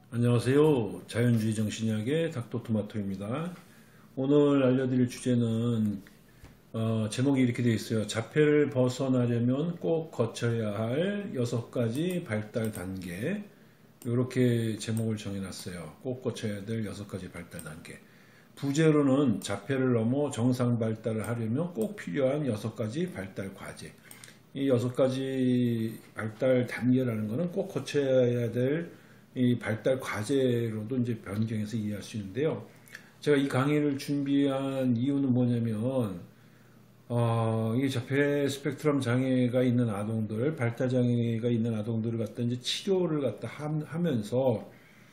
안녕하세요. 자연주의 정신의학의 닥터토마토입니다. 오늘 알려드릴 주제는 제목이 이렇게 되어 있어요. 자폐를 벗어나려면 꼭 거쳐야 할 6가지 발달 단계. 이렇게 제목을 정해놨어요. 꼭 거쳐야 될 6가지 발달 단계. 부제로는 자폐를 넘어 정상 발달을 하려면 꼭 필요한 6가지 발달 과제. 이 6가지 발달 단계라는 것은 꼭 거쳐야 될 이 발달 과제로도 이제 변경해서 이해할 수 있는데요. 제가 이 강의를 준비한 이유는 뭐냐면, 이 자폐 스펙트럼 장애가 있는 아동들, 발달 장애가 있는 아동들을 갖다 이제 치료를 갖다 하면서,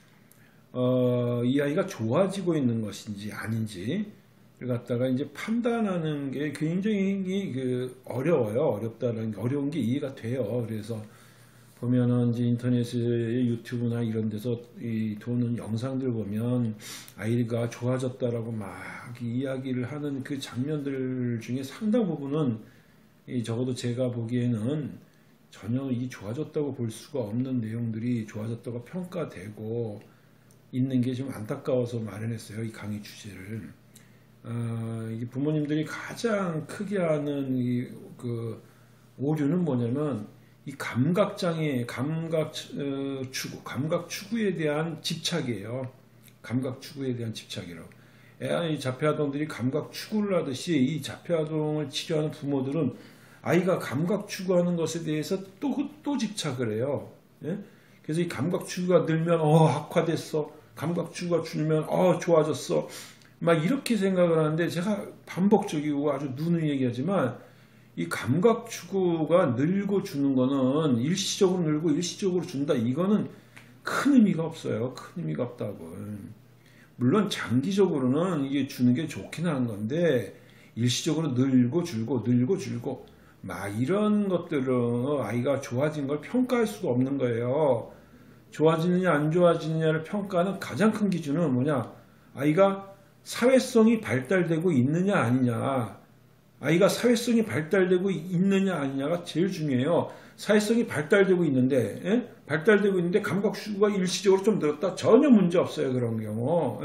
이 아이가 좋아지고 있는 것인지 아닌지를 갖다가 이제 판단하는 게 굉장히 어려워요. 어려운 게 이해가 돼요. 그래서 보면은 이제 인터넷에 유튜브나 이런 데서 도는 영상들 보면 아이가 좋아졌다라고 막 이야기를 하는 그 장면들 중에 상당 부분은 적어도 제가 보기에는 전혀 이 좋아졌다고 볼 수가 없는 내용들이 좋아졌다고 평가되고 있는 게 좀 안타까워서 마련했어요. 이 강의 주제를. 이게 부모님들이 가장 크게 하는 오류는 뭐냐면 이 감각장애, 감각 추구에 대한 집착이에요. 감각 추구에 대한 집착이라고. 이 자폐아동들이 감각 추구를 하듯이 이 자폐아동을 치료하는 부모들은 아이가 감각 추구하는 것에 대해서 또 집착을 해요. 예? 그래서 이 감각 추구가 늘면 악화됐어. 감각 추구가 줄면 좋아졌어. 막 이렇게 생각을 하는데 제가 반복적이고 아주 누누이 얘기하지만 이 감각 추구가 늘고 주는 거는 일시적으로 늘고 일시적으로 준다. 이거는 큰 의미가 없어요. 큰 의미가 없다고. 물론 장기적으로는 이게 주는 게 좋긴 한 건데 일시적으로 늘고 줄고 늘고 줄고 막 이런 것들은 아이가 좋아진 걸 평가할 수가 없는 거예요. 좋아지느냐 안 좋아지느냐를 평가하는 가장 큰 기준은 뭐냐? 아이가 사회성이 발달되고 있느냐 아니냐. 아이가 사회성이 발달되고 있느냐 아니냐가 제일 중요해요. 사회성이 발달되고 있는데 감각 추구가 일시적으로 좀 늘었다. 전혀 문제 없어요. 그런 경우.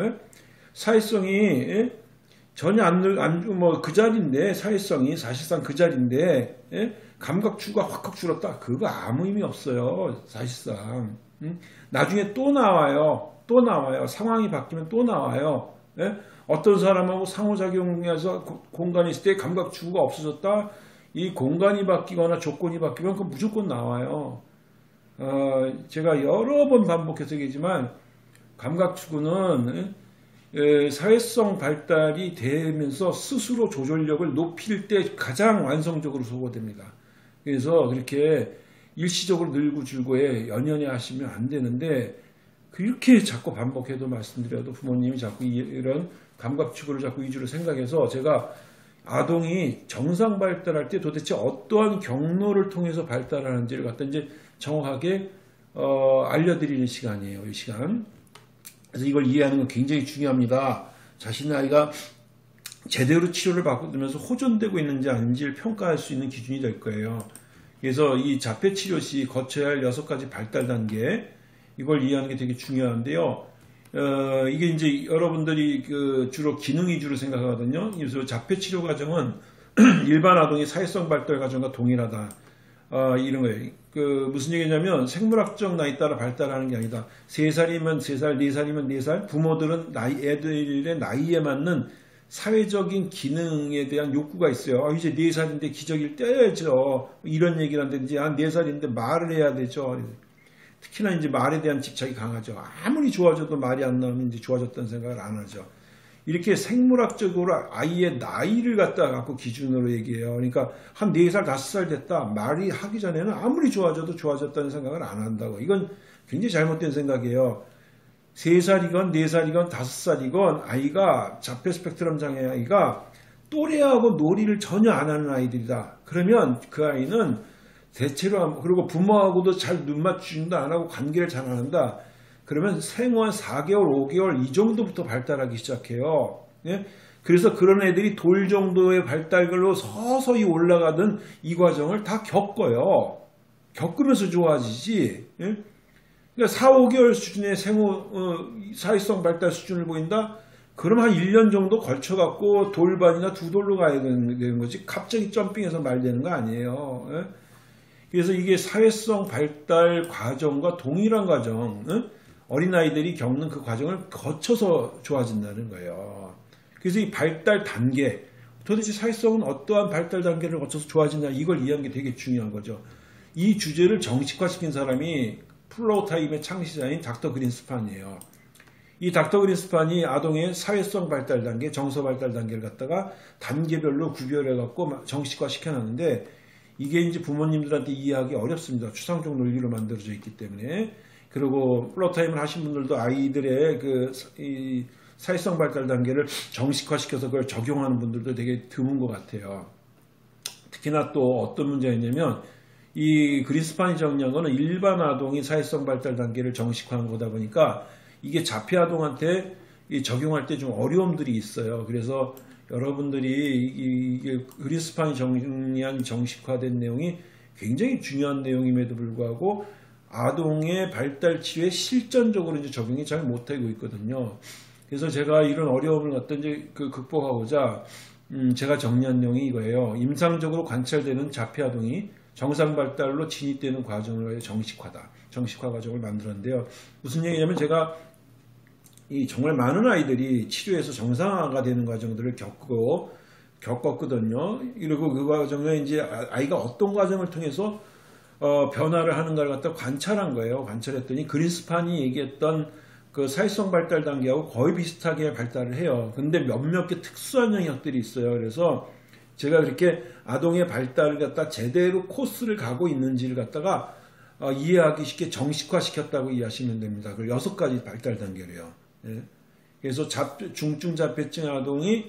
사회성이 전혀 그 자리인데 사회성이 사실상 그 자리인데 감각 추구가 확 줄었다. 그거 아무 의미 없어요. 사실상. 나중에 또 나와요. 상황이 바뀌면 또 나와요. 어떤 사람하고 상호작용해서 공간이 있을 때 감각 추구가 없어졌다. 이 공간이 바뀌거나 조건이 바뀌면 그 무조건 나와요. 제가 여러 번 반복해서 얘기하지만 감각 추구는 사회성 발달이 되면서 스스로 조절력을 높일 때 가장 완성적으로 소거됩니다. 그래서 그렇게 일시적으로 늘고 줄고에 연연해 하시면 안 되는데 그렇게 자꾸 반복해도 말씀드려도 부모님이 자꾸 이런 감각 추구를 자꾸 위주로 생각해서 제가 아동이 정상 발달할 때 도대체 어떠한 경로를 통해서 발달하는지를 갖다 이제 정확하게 알려드리는 시간이에요. 이 시간. 그래서 이걸 이해하는 건 굉장히 중요합니다. 자신의 아이가 제대로 치료를 받으면서 호전되고 있는지 아닌지를 평가할 수 있는 기준이 될 거예요. 그래서 이 자폐 치료 시 거쳐야 할 6가지 발달 단계 이걸 이해하는 게 되게 중요한데요. 이게 이제 여러분들이 주로 기능 위주로 생각하거든요. 그래서 자폐 치료 과정은 일반 아동의 사회성 발달 과정과 동일하다. 이런 거예요. 무슨 얘기냐면 생물학적 나이 따라 발달하는 게 아니다. 3살이면 3살, 4살이면 4살. 부모들은 애들의 나이에 맞는 사회적인 기능에 대한 욕구가 있어요. 이제 4살인데 기저귀를 떼야죠. 이런 얘기를 하는데 이제 4살인데 말을 해야 되죠. 특히나 이제 말에 대한 집착이 강하죠. 아무리 좋아져도 말이 안 나오면 이제 좋아졌다는 생각을 안 하죠. 이렇게 생물학적으로 아이의 나이를 갖고 기준으로 얘기해요. 그러니까 한 4살, 5살 됐다. 말이 하기 전에는 아무리 좋아져도 좋아졌다는 생각을 안 한다고. 이건 굉장히 잘못된 생각이에요. 3살이건 4살이건 5살이건 아이가 자폐 스펙트럼 장애 아이가 또래하고 놀이를 전혀 안 하는 아이들이다. 그러면 그 아이는 대체로 그리고 부모하고도 잘 눈 맞추지도 안 하고 관계를 잘 안 한다. 그러면 생후 4개월, 5개월 이 정도부터 발달하기 시작해요. 그래서 그런 애들이 돌 정도의 발달걸로 서서히 올라가던 이 과정을 다 겪어요. 겪으면서 좋아지지. 그러니까 4, 5개월 수준의 사회성 발달 수준을 보인다? 그럼 한 1년 정도 걸쳐갖고 돌반이나 두 돌로 가야 되는 거지. 갑자기 점핑해서 말되는 거 아니에요. 예? 그래서 이게 사회성 발달 과정과 동일한 과정, 어린아이들이 겪는 그 과정을 거쳐서 좋아진다는 거예요. 그래서 이 발달 단계, 도대체 사회성은 어떠한 발달 단계를 거쳐서 좋아지냐, 이걸 이해하는 게 되게 중요한 거죠. 이 주제를 정식화시킨 사람이 플로우 타임의 창시자인 닥터 그린스판이에요. 이 닥터 그린스판이 아동의 사회성 발달 단계, 정서 발달 단계를 갖다가 단계별로 구별해갖고 정식화 시켜놨는데, 이게 이제 부모님들한테 이해하기 어렵습니다. 추상적 논리로 만들어져 있기 때문에. 그리고 플로우 타임을 하신 분들도 아이들의 이 사회성 발달 단계를 정식화시켜서 그걸 적용하는 분들도 되게 드문 것 같아요. 특히나 또 어떤 문제가 있냐면, 이 그린스판이 정리한 거는 일반 아동이 사회성 발달 단계를 정식화한 거다 보니까 이게 자폐 아동한테 적용할 때 좀 어려움들이 있어요. 그래서 여러분들이 이 그린스판이 정리한 정식화된 내용이 굉장히 중요한 내용임에도 불구하고 아동의 발달 치료에 실전적으로 이제 적용이 잘 못하고 있거든요. 그래서 제가 이런 어려움을 갖다 이제 극복하고자 제가 정리한 내용이 이거예요. 임상적으로 관찰되는 자폐 아동이 정상 발달로 진입되는 과정을 정식화다. 정식화 과정을 만들었는데요. 무슨 얘기냐면 제가 정말 많은 아이들이 치료에서 정상화가 되는 과정들을 겪었거든요. 그리고 그 과정에 이제 아이가 어떤 과정을 통해서 변화를 하는가를 갖다 관찰한 거예요. 관찰했더니 그린스판이 얘기했던 그 사회성 발달 단계하고 거의 비슷하게 발달을 해요. 근데 몇몇 개 특수한 영역들이 있어요. 그래서 제가 그렇게 아동의 발달을 갖다 제대로 코스를 가고 있는지를 갖다가 이해하기 쉽게 정식화시켰다고 이해하시면 됩니다. 그 6가지 발달 단계로요. 예. 그래서 중증 자폐증 아동이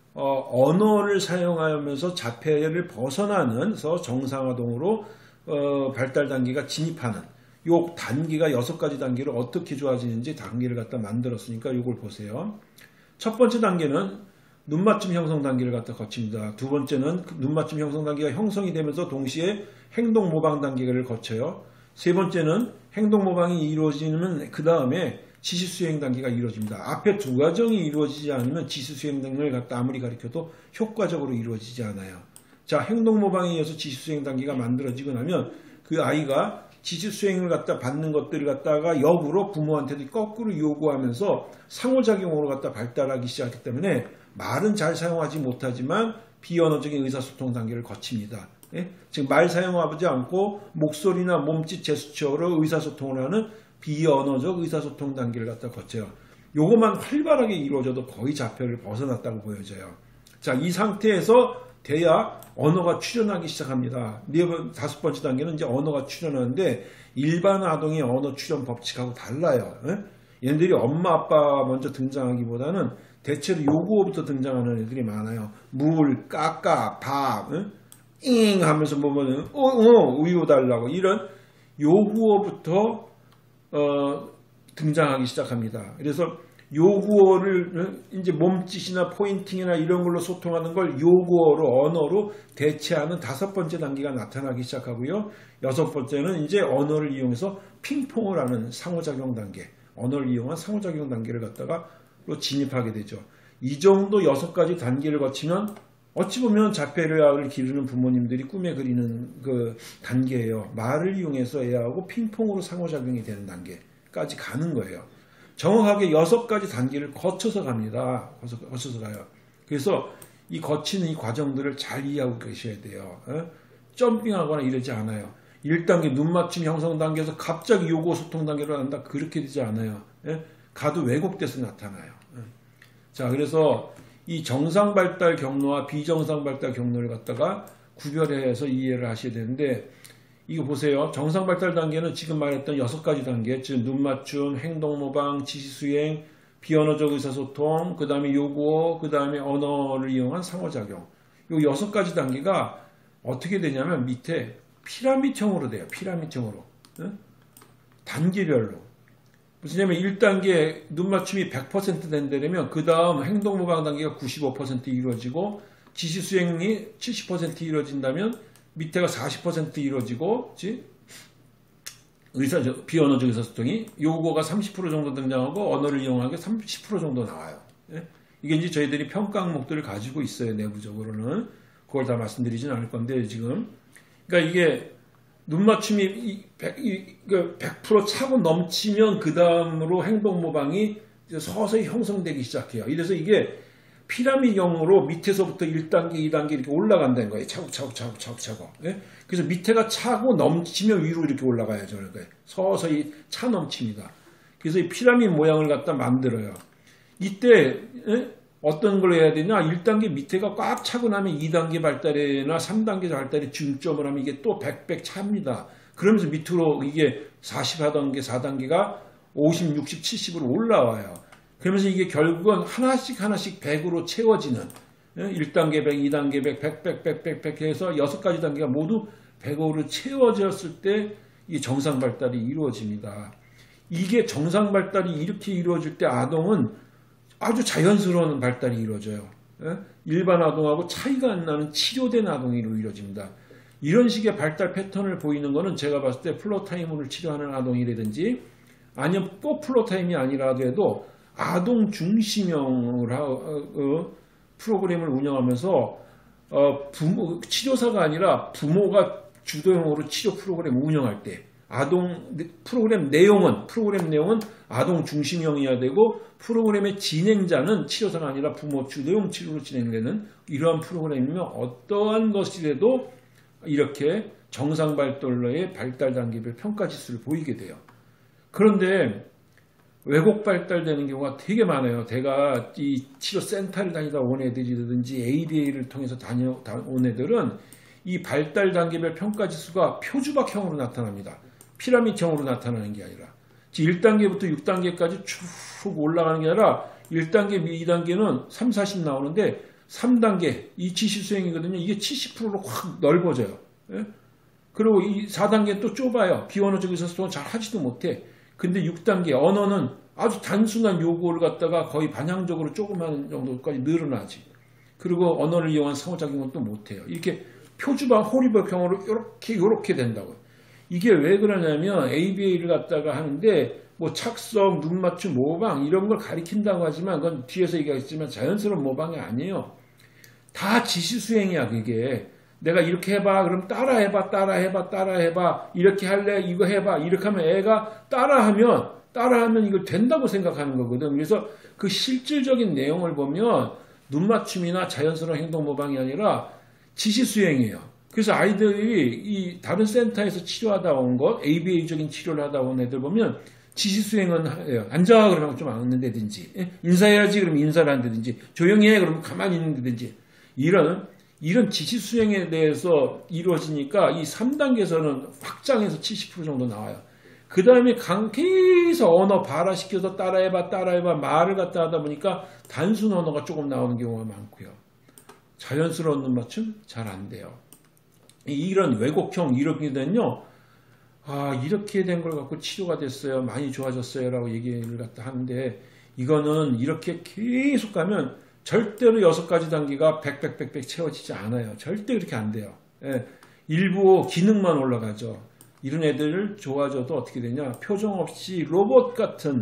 언어를 사용하면서 자폐를 벗어나는 정상 아동으로 발달 단계가 진입하는 요 단계가 6가지 단계로 어떻게 좋아지는지 단계를 갖다 만들었으니까 요걸 보세요. 첫 번째 단계는 눈맞춤 형성 단계를 갖다 거칩니다. 두 번째는 눈맞춤 형성 단계가 형성이 되면서 동시에 행동 모방 단계를 거쳐요. 세 번째는 행동 모방이 이루어지면 그 다음에 지시 수행 단계가 이루어집니다. 앞에 두 과정이 이루어지지 않으면 지시 수행 단계를 갖다 아무리 가르쳐도 효과적으로 이루어지지 않아요. 자, 행동 모방에 의해서 지시 수행 단계가 만들어지고 나면 그 아이가 지시 수행을 갖다 받는 것들을 갖다가 역으로 부모한테도 거꾸로 요구하면서 상호작용으로 갖다 발달하기 시작했기 때문에 말은 잘 사용하지 못하지만 비언어적인 의사소통 단계를 거칩니다. 예? 즉 말 사용하지 않고 목소리나 몸짓 제스처로 의사소통을 하는 비언어적 의사소통 단계를 갖다 거쳐요. 요것만 활발하게 이루어져도 거의 자폐를 벗어났다고 보여져요. 자, 이 상태에서 돼야 언어가 출현하기 시작합니다. 다섯 번째 단계는 이제 언어가 출현하는데 일반 아동의 언어 출현 법칙하고 달라요. 얘네들이 엄마 아빠 먼저 등장하기보다는 대체로 요구어부터 등장하는 애들이 많아요. 물, 까까, 밥, 잉 하면서 보면은 우유 달라고 이런 요구어부터 등장하기 시작합니다. 그래서 요구어를 이제 몸짓이나 포인팅이나 이런 걸로 소통하는 걸 요구어로 언어로 대체하는 다섯 번째 단계가 나타나기 시작하고요. 여섯 번째는 이제 언어를 이용해서 핑퐁을 하는 상호작용 단계, 언어를 이용한 상호작용 단계를 갖다가 진입하게 되죠. 이 정도 6가지 단계를 거치면 어찌 보면 자폐를 기르는 부모님들이 꿈에 그리는 그 단계예요. 말을 이용해서 애하고 핑퐁으로 상호작용이 되는 단계까지 가는 거예요. 정확하게 6가지 단계를 거쳐서 갑니다. 거쳐서 가요. 그래서 이 거치는 이 과정들을 잘 이해하고 계셔야 돼요. 점핑하거나 이러지 않아요. 1단계 눈맞춤 형성 단계에서 갑자기 요구 소통 단계로 간다. 그렇게 되지 않아요. 가도 왜곡돼서 나타나요. 자, 그래서 이 정상 발달 경로와 비정상 발달 경로를 갖다가 구별해서 이해를 하셔야 되는데, 이거 보세요. 정상 발달 단계는 지금 말했던 6가지 단계, 즉 눈맞춤, 행동 모방, 지시 수행, 비언어적 의사소통, 그 다음에 요구어, 그 다음에 언어를 이용한 상호작용. 요 6가지 단계가 어떻게 되냐면 밑에 피라밋형으로 돼요. 피라밋형으로. 단계별로. 무슨냐면 1단계 눈맞춤이 100% 된다면 그 다음 행동 모방 단계가 95% 이루어지고 지시 수행이 70% 이루어진다면 밑에가 40% 이루어지고, 비언어적 의사소통이 요거가 30% 정도 등장하고 언어를 이용하게 30% 정도 나와요. 예? 이게 이제 저희들이 평가 항목들을 가지고 있어요. 내부적으로는. 그걸 다 말씀드리진 않을 건데 지금. 그러니까 이게 눈맞춤이 100% 차고 넘치면 그 다음으로 행동 모방이 서서히 형성되기 시작해요. 이래서 이게 피라미드형으로 밑에서부터 1단계, 2단계 이렇게 올라간다는 거예요. 차고. 예? 그래서 밑에가 차고 넘치면 위로 이렇게 올라가요. 저는 서서히 차 넘칩니다. 그래서 이 피라미드 모양을 갖다 만들어요. 이때 어떤 걸 해야 되냐? 1단계 밑에가 꽉 차고 나면 2단계 발달이나 3단계 발달에 중점을 하면 이게 또 100 차입니다. 그러면서 밑으로 이게 40하던 게 4단계가 50, 60, 70으로 올라와요. 그러면서 이게 결국은 하나씩 100으로 채워지는 1단계 100, 2단계 100, 100 해서 6가지 단계가 모두 100으로 채워졌을 때 이 정상 발달이 이루어집니다. 이게 정상 발달이 이렇게 이루어질 때 아동은 아주 자연스러운 발달이 이루어져요. 일반 아동하고 차이가 안 나는 치료된 아동이 이루어집니다. 이런 식의 발달 패턴을 보이는 거는 제가 봤을 때 플로타임을 치료하는 아동이라든지 아니면 꼭 플로타임이 아니라도 해도 아동 중심형으로 프로그램을 운영하면서 치료사가 아니라 부모가 주도형으로 치료 프로그램을 운영할 때 아동 프로그램 내용은 아동 중심형이어야 되고 프로그램의 진행자는 치료사가 아니라 부모 주도형 치료로 진행되는 이러한 프로그램이면 어떠한 것이라도 이렇게 정상 발달로의 발달 단계별 평가 지수를 보이게 돼요. 그런데 왜곡 발달되는 경우가 되게 많아요. 제가 이 치료센터를 다니다 온 애들이라든지 ABA를 통해서 다녀온 애들은 이 발달 단계별 평가 지수가 표주박형으로 나타납니다. 피라미드형으로 나타나는 게 아니라 1단계부터 6단계까지 쭉 올라가는 게 아니라 1단계, 2단계는 3, 40 나오는데 3단계, 이 지시수행이거든요. 이게 70%로 확 넓어져요. 예? 그리고 이 4단계는 또 좁아요. 비언어적 의사소통을 잘 하지도 못해. 근데 6단계 언어는 아주 단순한 요구를 갖다가 거의 반향적으로 조그만 정도까지 늘어나지. 그리고 언어를 이용한 상호작용은 또 못해요. 이렇게 표주방 호리벽형으로 이렇게 된다고요. 이게 왜 그러냐면 ABA를 갖다가 하는데 뭐 착석, 눈맞춤, 모방 이런 걸 가리킨다고 하지만 그건 뒤에서 얘기하겠지만 자연스러운 모방이 아니에요. 다 지시수행이야 그게. 내가 이렇게 해봐 그럼 따라해봐 이렇게 할래 이거 해봐 이렇게 하면 애가 따라하면 이걸 된다고 생각하는 거거든. 그래서 그 실질적인 내용을 보면 눈맞춤이나 자연스러운 행동 모방이 아니라 지시수행이에요. 그래서 아이들이 이 다른 센터에서 치료하다 온 것, ABA적인 치료를 하다 온 애들 보면 지시수행은 해요. 앉아 그러면 좀 앉는다든지, 인사해야지 그러면 인사를 한다든지, 조용히 해 그러면 가만히 있는다든지, 이런 지시수행에 대해서 이루어지니까 이 3단계에서는 확장해서 70% 정도 나와요. 그 다음에 계속 언어 발화시켜서 따라해봐 말을 갖다 하다 보니까 단순 언어가 조금 나오는 경우가 많고요. 자연스러운 눈맞춤 잘 안 돼요. 이런 왜곡형 이렇게 된요. 이렇게 된 걸 갖고 치료가 됐어요. 많이 좋아졌어요. 라고 얘기를 갖다 하는데 이거는 이렇게 계속 가면 절대로 6가지 단계가 100 채워지지 않아요. 절대 그렇게 안 돼요. 예, 일부 기능만 올라가죠. 이런 애들 좋아져도 어떻게 되냐. 표정 없이 로봇같이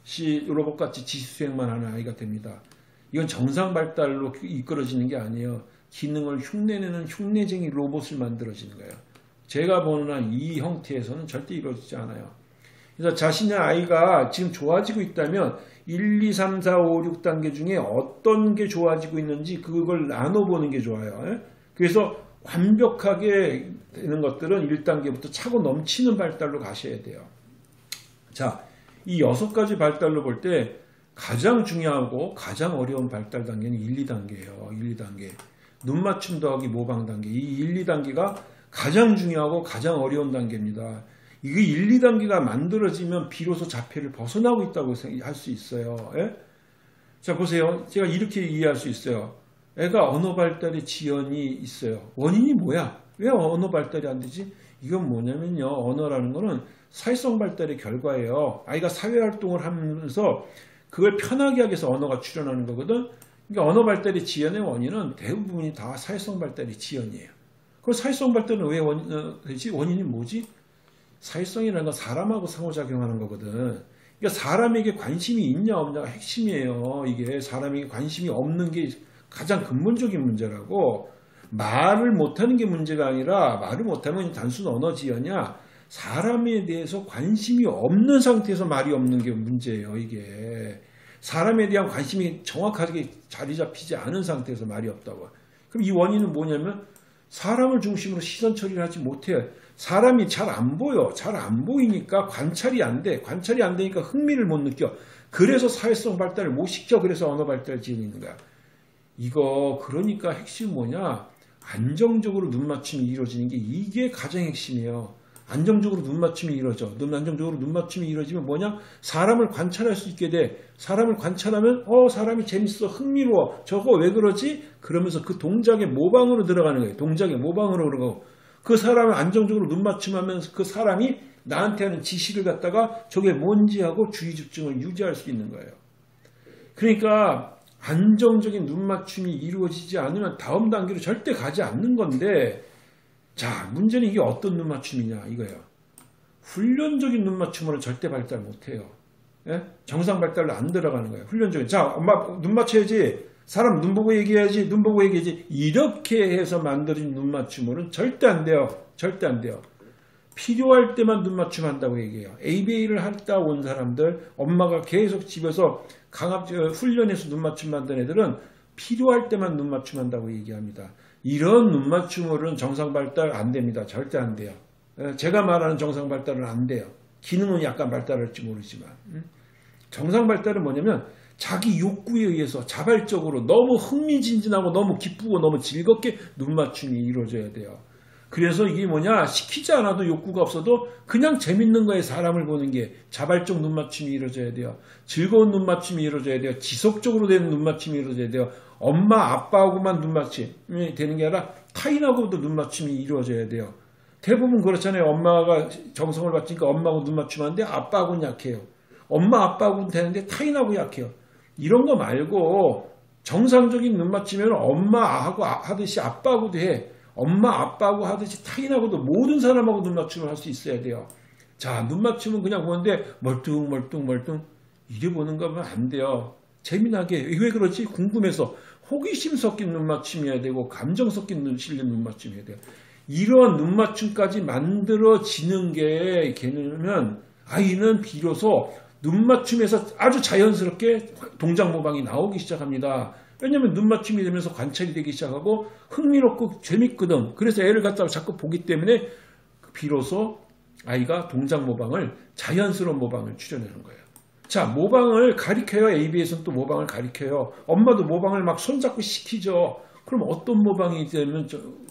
지시수행만 하는 아이가 됩니다. 이건 정상 발달로 이끌어지는 게 아니에요. 기능을 흉내내는 흉내쟁이 로봇을 만들어지는 거예요. 제가 보는 한 이 형태에서는 절대 이루어지지 않아요. 그래서 자신의 아이가 지금 좋아지고 있다면 1, 2, 3, 4, 5, 6단계 중에 어떤 게 좋아지고 있는지 그걸 나눠보는 게 좋아요. 그래서 완벽하게 되는 것들은 1단계부터 차고 넘치는 발달로 가셔야 돼요. 자, 이 6가지 발달로 볼 때 가장 중요하고 가장 어려운 발달 단계는 1, 2단계예요. 1, 2단계. 눈맞춤 더하기 모방 단계. 이 1, 2단계가 가장 중요하고 가장 어려운 단계입니다. 이게 1, 2단계가 만들어지면 비로소 자폐를 벗어나고 있다고 할 수 있어요. 예? 자, 보세요. 제가 이렇게 이해할 수 있어요. 애가 언어 발달에 지연이 있어요. 원인이 뭐야? 왜 언어 발달이 안 되지? 이건 뭐냐면요. 언어라는 거는 사회성 발달의 결과예요. 아이가 사회활동을 하면서 그걸 편하게 하기 위해서 언어가 출현하는 거거든. 그러니까 언어 발달의 지연의 원인은 대부분이 다 사회성 발달의 지연이에요. 그럼 사회성 발달은 왜 되지? 원인이 뭐지? 사회성이라는 건 사람하고 상호작용하는 거거든. 그러니까 사람에게 관심이 있냐 없냐가 핵심이에요. 이게 사람에게 관심이 없는 게 가장 근본적인 문제라고. 말을 못하는 게 문제가 아니라 말을 못하면 단순 언어지연이야. 사람에 대해서 관심이 없는 상태에서 말이 없는 게 문제예요. 이게 사람에 대한 관심이 정확하게 자리 잡히지 않은 상태에서 말이 없다고. 그럼 이 원인은 뭐냐면 사람을 중심으로 시선 처리를 하지 못해요. 사람이 잘 안 보여. 잘 안 보이니까 관찰이 안 돼. 관찰이 안 되니까 흥미를 못 느껴. 그래서 사회성 발달을 못 시켜. 그래서 언어 발달 지연이 있는 거야. 이거 그러니까 핵심이 뭐냐? 안정적으로 눈맞춤이 이루어지는 게 이게 가장 핵심이에요. 안정적으로 눈맞춤이 이루어져. 안정적으로 눈맞춤이 이루어지면 뭐냐? 사람을 관찰할 수 있게 돼. 사람을 관찰하면 사람이 재밌어. 흥미로워. 저거 왜 그러지? 그러면서 그 동작의 모방으로 들어가는 거예요. 동작의 모방으로 들어가고. 그 사람을 안정적으로 눈맞춤하면서 그 사람이 나한테 하는 지시를 갖다가 저게 뭔지 하고 주의 집중을 유지할 수 있는 거예요. 그러니까 안정적인 눈맞춤이 이루어지지 않으면 다음 단계로 절대 가지 않는 건데, 자, 문제는 이게 어떤 눈맞춤이냐 이거예요. 훈련적인 눈맞춤으로는 절대 발달 못해요. 예? 정상 발달로 안 들어가는 거예요. 훈련적인. 자, 엄마 눈 맞춰야지. 사람 눈 보고 얘기해야지. 눈 보고 얘기해야지. 이렇게 해서 만들어진 눈맞춤으로는 절대 안 돼요. 절대 안 돼요. 필요할 때만 눈맞춤 한다고 얘기해요. ABA를 하다 온 사람들, 엄마가 계속 집에서 훈련해서 눈맞춤 만든 애들은 필요할 때만 눈맞춤 한다고 얘기합니다. 이런 눈맞춤으로는 정상 발달 안 됩니다. 절대 안 돼요. 제가 말하는 정상 발달은 안 돼요. 기능은 약간 발달할지 모르지만. 정상 발달은 뭐냐면 자기 욕구에 의해서 자발적으로 너무 흥미진진하고 너무 기쁘고 너무 즐겁게 눈맞춤이 이루어져야 돼요. 그래서 이게 뭐냐, 시키지 않아도 욕구가 없어도 그냥 재밌는 거에 사람을 보는 게 자발적 눈맞춤이 이루어져야 돼요. 즐거운 눈맞춤이 이루어져야 돼요. 지속적으로 되는 눈맞춤이 이루어져야 돼요. 엄마 아빠하고만 눈맞춤이 되는 게 아니라 타인하고도 눈맞춤이 이루어져야 돼요. 대부분 그렇잖아요. 엄마가 정성을 바치니까 엄마하고 눈맞춤하는데 아빠하고는 약해요. 엄마 아빠하고는 되는데 타인하고 약해요. 이런 거 말고 정상적인 눈맞춤이면 엄마하고 하듯이 아빠하고도 해. 엄마 아빠하고 하듯이 타인하고도 모든 사람하고 눈맞춤을 할 수 있어야 돼요. 자, 눈맞춤은 그냥 보는데 멀뚱 이래 보는 거면 안 돼요. 재미나게. 왜 그렇지? 궁금해서 호기심 섞인 눈맞춤이어야 되고 감정 섞인 실린 눈맞춤이어야 돼요. 이런 눈맞춤까지 만들어지는 게 걔는 아이는 비로소 눈맞춤에서 아주 자연스럽게 동작 모방이 나오기 시작합니다. 왜냐면 눈맞춤이 되면서 관찰이 되기 시작하고 흥미롭고 재밌거든. 그래서 애를 갖다가 자꾸 보기 때문에 비로소 아이가 동작 모방을, 자연스러운 모방을 추려내는 거예요. 자, 모방을 가리켜요. ABS는 또 모방을 가리켜요. 엄마도 모방을 막 손잡고 시키죠. 그럼 어떤 모방이 되면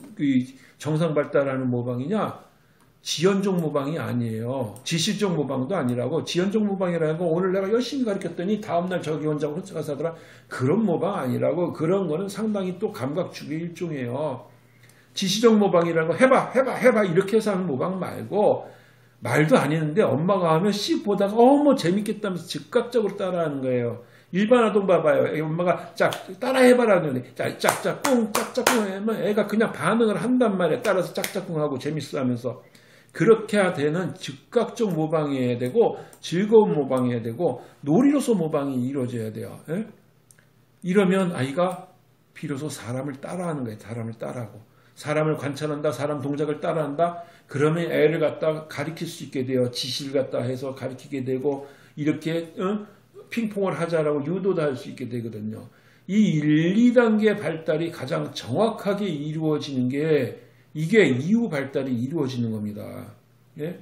정상 발달하는 모방이냐? 지연적 모방이 아니에요. 지시적 모방도 아니라고. 지연적 모방이라는 거 오늘 내가 열심히 가르쳤더니 다음날 저기 혼자 가서 하더라. 그런 모방 아니라고. 그런 거는 상당히 또 감각축의 일종이에요. 지시적 모방이라는 거 해봐 이렇게 해서 하는 모방 말고, 말도 안 했는데 엄마가 하면 씩 보다가 뭐 재밌겠다면서 즉각적으로 따라하는 거예요. 일반 아동 봐봐요. 엄마가 따라해봐라 하는데 짝짝꿍 하면 애가 그냥 반응을 한단 말이에요. 따라서 짝짝꿍 하고 재밌어 하면서. 그렇게 되는 즉각적 모방이어야 되고 즐거운 모방이어야 되고 놀이로서 모방이 이루어져야 돼요. 예? 이러면 아이가 비로소 사람을 따라하는 거예요. 사람을 따라하고. 사람을 관찰한다. 사람 동작을 따라한다. 그러면 애를 갖다 가리킬 수 있게 돼요. 지시를 갖다 해서 가리키게 되고 이렇게 핑퐁을 하자라고 유도도 할 수 있게 되거든요. 이 1, 2단계 발달이 가장 정확하게 이루어지는 게 이게 이후 발달이 이루어지는 겁니다. 예?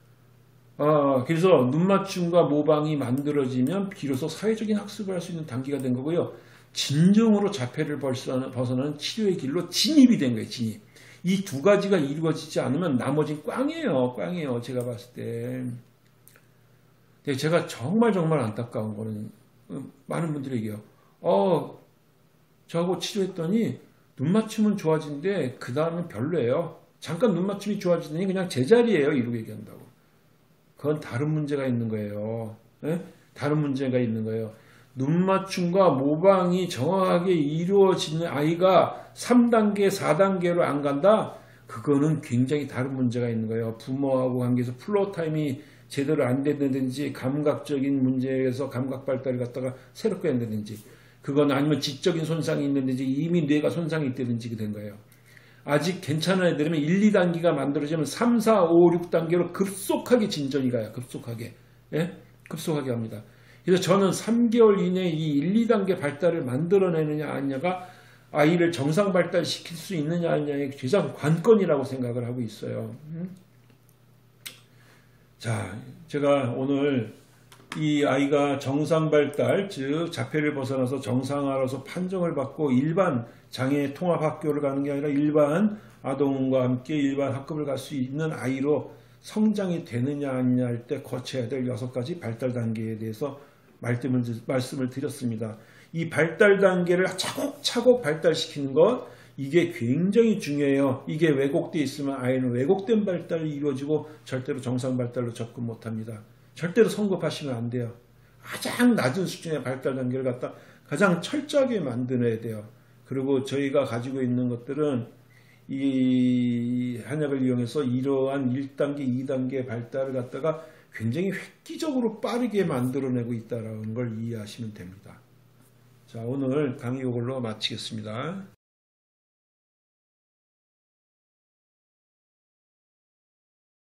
그래서 눈맞춤과 모방이 만들어지면 비로소 사회적인 학습을 할 수 있는 단계가 된 거고요. 진정으로 자폐를 벗어나는 치료의 길로 진입이 된 거예요. 진입. 이 두 가지가 이루어지지 않으면 나머지는 꽝이에요. 제가 봤을 때. 제가 정말 안타까운 거는 많은 분들이 얘기해요. 저하고 치료했더니 눈맞춤은 좋아지는데 그 다음은 별로예요. 잠깐 눈맞춤이 좋아지더니 그냥 제자리예요. 이렇게 얘기한다고. 그건 다른 문제가 있는 거예요. 네? 다른 문제가 있는 거예요. 눈맞춤과 모방이 정확하게 이루어지는 아이가 3단계, 4단계로 안 간다? 그거는 굉장히 다른 문제가 있는 거예요. 부모하고 관계에서 플로우 타임이 제대로 안 된다든지 감각적인 문제에서 감각 발달을 갖다가 새롭게 한다든지 그건 아니면 지적인 손상이 있는지 이미 뇌가 손상이 있다든지 된 거예요. 아직 괜찮은 애들이면 1, 2단계가 만들어지면 3, 4, 5, 6단계로 급속하게 진전이 가요. 급속하게. 예? 급속하게 합니다. 그래서 저는 3개월 이내에 이 1, 2단계 발달을 만들어내느냐 아니냐가 아이를 정상 발달시킬 수 있느냐 아니냐의 가장 관건이라고 생각을 하고 있어요. 자, 제가 오늘 이 아이가 정상 발달, 즉 자폐를 벗어나서 정상화로서 판정을 받고 일반 장애 통합 학교를 가는 게 아니라 일반 아동과 함께 일반 학급을 갈 수 있는 아이로 성장이 되느냐 아니냐 할 때 거쳐야 될 6가지 발달 단계에 대해서 말씀을 드렸습니다. 이 발달 단계를 차곡차곡 발달시키는 것, 이게 굉장히 중요해요. 이게 왜곡되어 있으면 아이는 왜곡된 발달이 이루어지고 절대로 정상 발달로 접근 못합니다. 절대로 성급하시면 안 돼요. 가장 낮은 수준의 발달 단계를 갖다 가장 철저하게 만들어야 돼요. 그리고 저희가 가지고 있는 것들은 이 한약을 이용해서 이러한 1단계, 2단계 발달을 갖다가 굉장히 획기적으로 빠르게 만들어내고 있다는 걸 이해하시면 됩니다. 자, 오늘 강의 이걸로 마치겠습니다.